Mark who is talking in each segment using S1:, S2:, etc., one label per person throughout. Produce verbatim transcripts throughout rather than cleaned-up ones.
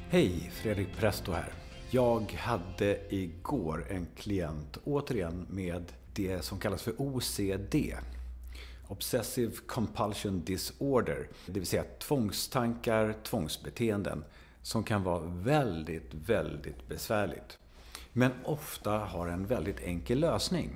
S1: Hej, Fredrik Presto här. Jag hade igår en klient återigen med det som kallas för O C D. Obsessive Compulsion Disorder. Det vill säga tvångstankar, tvångsbeteenden som kan vara väldigt, väldigt besvärligt. Men ofta har en väldigt enkel lösning.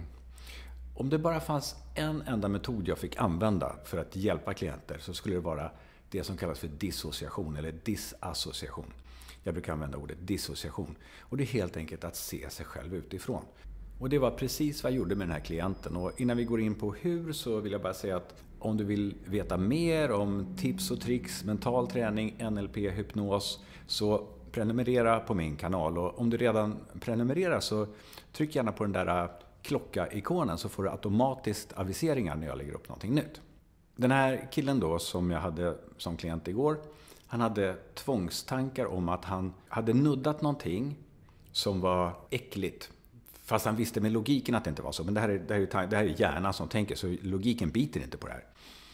S1: Om det bara fanns en enda metod jag fick använda för att hjälpa klienter så skulle det vara det som kallas för dissociation eller disassociation. Jag brukar använda ordet dissociation. Och det är helt enkelt att se sig själv utifrån. Och det var precis vad jag gjorde med den här klienten. Och innan vi går in på hur så vill jag bara säga att om du vill veta mer om tips och tricks, mental träning, N L P, hypnos så prenumerera på min kanal. Och om du redan prenumererar så tryck gärna på den där klocka-ikonen så får du automatiskt aviseringar när jag lägger upp någonting nytt. Den här killen då som jag hade som klient igår, han hade tvångstankar om att han hade nuddat någonting som var äckligt. Fast han visste med logiken att det inte var så. Men det här är, det här är, det här är hjärnan som tänker så logiken biter inte på det här.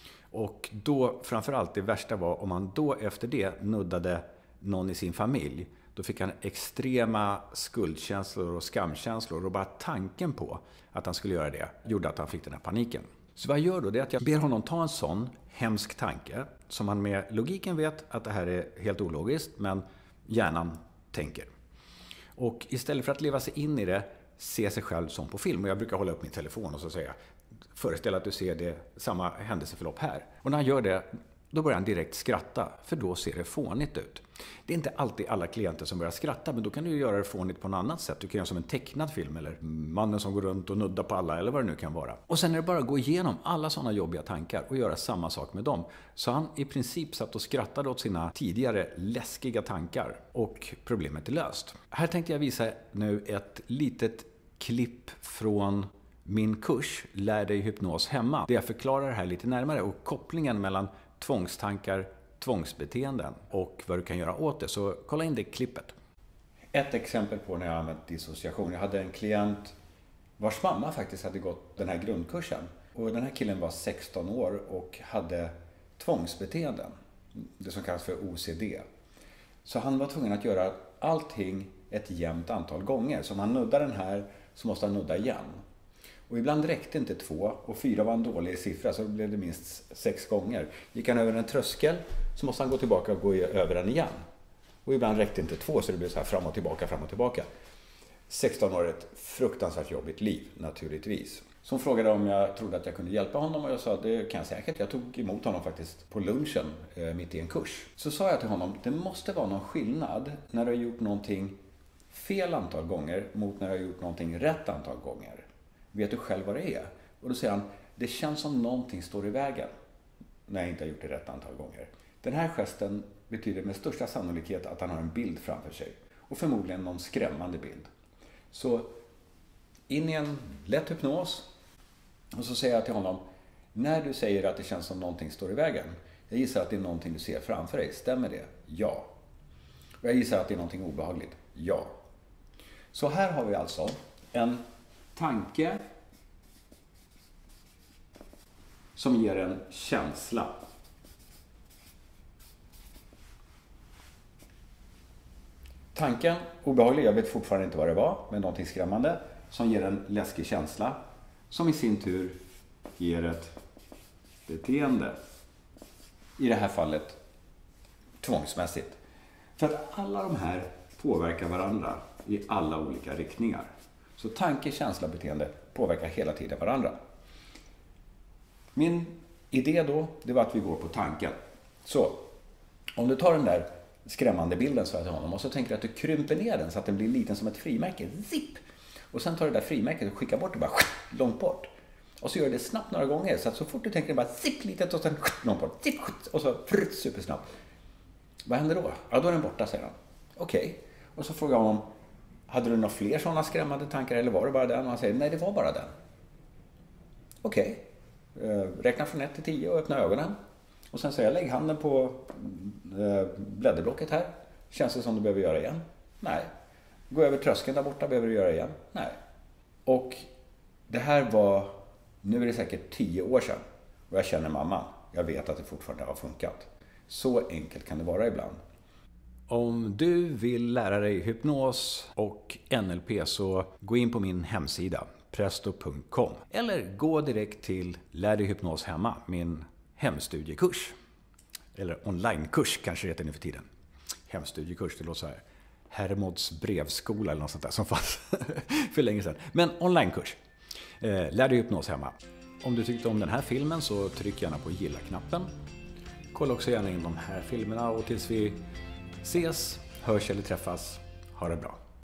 S1: Och då framförallt det värsta var om han då efter det nuddade någon i sin familj. Då fick han extrema skuldkänslor och skamkänslor. Och bara tanken på att han skulle göra det gjorde att han fick den här paniken. Så vad jag gör då det är att jag ber honom ta en sån hemsk tanke som han med logiken vet att det här är helt ologiskt men hjärnan tänker. Och istället för att leva sig in i det se sig själv som på film. Och jag brukar hålla upp min telefon och så säga föreställ att du ser det samma händelseförlopp här. Och när han gör det då börjar han direkt skratta för då ser det fånigt ut. Det är inte alltid alla klienter som börjar skratta men då kan du göra det fånigt på något annat sätt. Du kan göra som en tecknad film eller mannen som går runt och nuddar på alla eller vad det nu kan vara. Och sen är det bara att gå igenom alla sådana jobbiga tankar och göra samma sak med dem. Så han i princip satt och skrattade åt sina tidigare läskiga tankar och problemet är löst. Här tänkte jag visa nu ett litet klipp från min kurs Lär dig hypnos hemma. Det jag förklarar här lite närmare och kopplingen mellan tvångstankar, tvångsbeteenden och vad du kan göra åt det. Så kolla in det klippet. Ett exempel på när jag använt dissociation. Jag hade en klient vars mamma faktiskt hade gått den här grundkursen. Och den här killen var sexton år och hade tvångsbeteenden. Det som kallas för O C D. Så han var tvungen att göra allting ett jämnt antal gånger. Så om han nuddar den här så måste han nudda igen. Och ibland räckte inte två och fyra var en dålig siffra så blev det minst sex gånger. Gick han över en tröskel så måste han gå tillbaka och gå över den igen. Och ibland räckte inte två så det blev så här fram och tillbaka, fram och tillbaka. sexton år är ett fruktansvärt jobbigt liv naturligtvis. Så hon frågade om jag trodde att jag kunde hjälpa honom och jag sa att det kan jag säkert. Jag tog emot honom faktiskt på lunchen eh, mitt i en kurs. Så sa jag till honom det måste vara någon skillnad när du har gjort någonting fel antal gånger mot när du har gjort någonting rätt antal gånger. Vet du själv vad det är? Och då säger han, det känns som någonting står i vägen när jag inte har gjort det rätt antal gånger. Den här gesten betyder med största sannolikhet att han har en bild framför sig. Och förmodligen någon skrämmande bild. Så in i en lätt hypnos och så säger jag till honom, när du säger att det känns som någonting står i vägen, jag gissar att det är någonting du ser framför dig, stämmer det? Ja. Och jag gissar att det är någonting obehagligt? Ja. Så här har vi alltså en tanke som ger en känsla. Tanken, obehaglig, jag vet fortfarande inte vad det var, men någonting skrämmande som ger en läskig känsla som i sin tur ger ett beteende. I det här fallet tvångsmässigt. För att alla de här påverkar varandra i alla olika riktningar. Så tanke, känsla, beteende påverkar hela tiden varandra. Min idé då, det var att vi går på tanken. Så, om du tar den där skrämmande bilden så jag till honom och så tänker du att du krymper ner den så att den blir liten som ett frimärke. Zipp! Och sen tar du det där frimärket och skickar bort det bara långt bort. Och så gör du det snabbt några gånger så att så fort du tänker det bara zipp litet och sen långt bort. Zipp! Och så prutt, supersnabbt. Vad händer då? Ja, då är den borta, säger han. Okej. Okay. Och så frågar jag honom, hade du några fler sådana skrämmande tankar eller var det bara den? Och han säger, nej det var bara den. Okej. Okay. Räkna från ett till tio och öppna ögonen. Och sen säger jag, lägg handen på blädderblocket här. Känns det som du behöver göra igen? Nej. Gå över tröskeln där borta, behöver du göra igen? Nej. Och det här var, nu är det säkert tio år sedan. Och jag känner mamma. Jag vet att det fortfarande har funkat. Så enkelt kan det vara ibland. Om du vill lära dig hypnos och N L P så gå in på min hemsida presto punkt com eller gå direkt till Lär dig hypnos hemma, min hemstudiekurs. Eller onlinekurs kanske det heter nu för tiden. Hemstudiekurs, det låter så här. Hermods brevskola eller något sånt där som fanns för länge sedan. Men onlinekurs. Lär dig hypnos hemma. Om du tyckte om den här filmen så tryck gärna på gilla-knappen. Kolla också gärna in de här filmerna och tills vi ses, hörs eller träffas, ha det bra.